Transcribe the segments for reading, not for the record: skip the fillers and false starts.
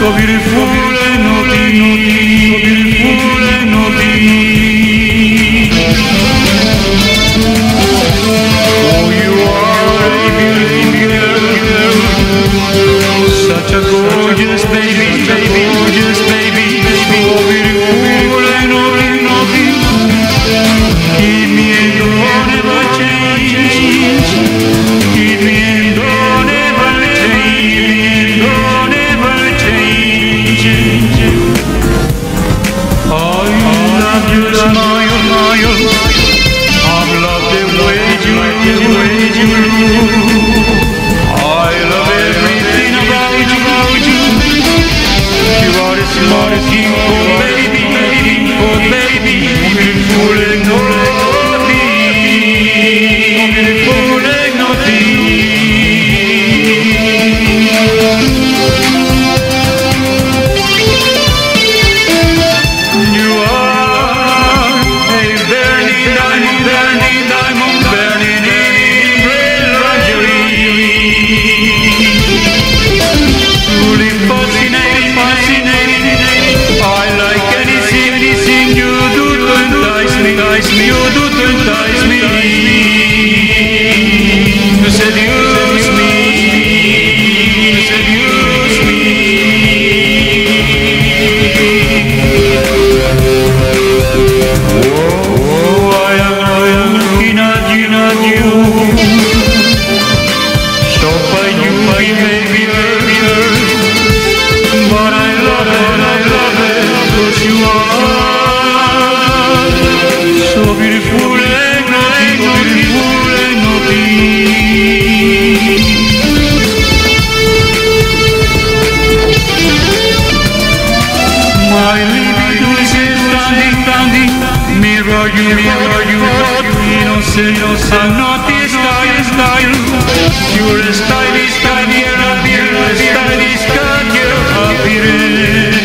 so beautiful and naughty, so beautiful and naughty. Oh, you are a beautiful girl, such a gorgeous baby, gorgeous baby, so beautiful and naughty, naughty. Keep me and don't ever change, keep me and don't ever change, don't ever change. I love your smile, I've loved the way you look. I love everything about you. You are the smartest king for baby, beautiful and naughty, beautiful and naughty. You are a burning diamond, burning in red luxury. Truly fascinating. I like anything you do to entice me, you do to entice me, to seduce me, to seduce me. Oh, I am looking at you, so fine you baby, but I love it, 'cause you are so beautiful and naughty. My libido is standing, mirror you, hot, innocent, I'm not this style. You're a stylish, got your appearance.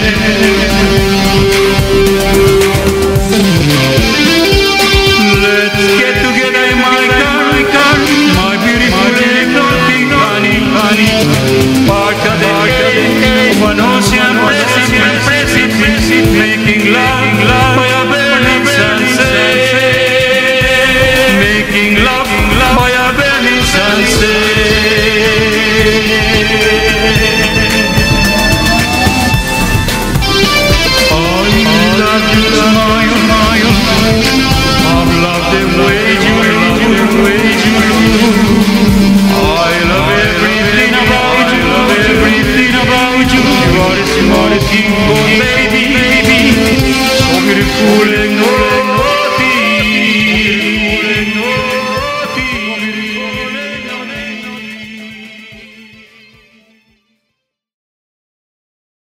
Let's get together in my car, my beautiful and naughty honey. Park at the one ocean pressing, making love by a burning sunset, making love by a burning sunset. I love you, smile, I've loved the way you look. I love everything about you. You are the smartest king, baby, so beautiful and